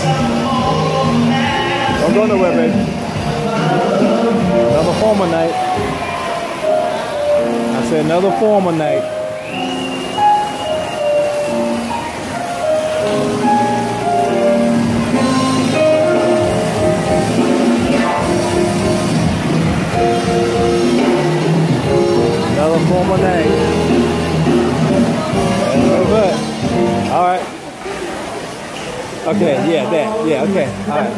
Don't go nowhere, baby. Another formal night. I said another formal night. Another formal night. Very good. All right. Okay, yeah, that. Yeah, okay. All right.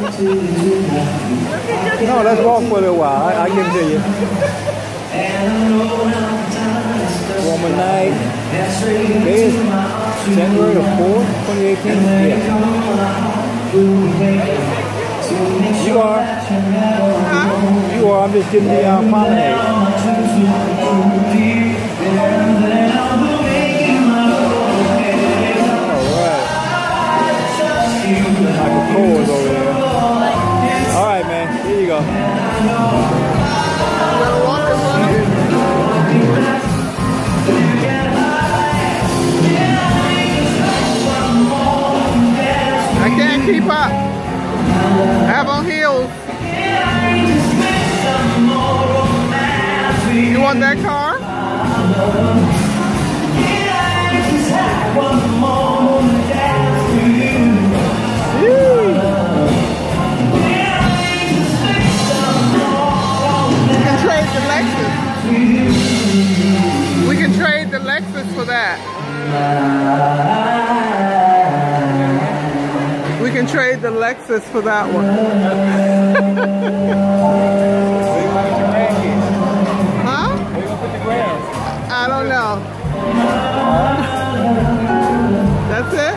No, let's walk for a little while. I'll give it to you. Formal night. Today is January the 4th, 2018. Yeah. You are. You are. I'm just getting the promenade. Michael Cole is over there. All right, man. Here you go. I can't keep up. I have on heels. You want that car? We can trade the Lexus for that. We can trade the Lexus for that one. Huh? Where you gonna put the grass? I don't know. That's it?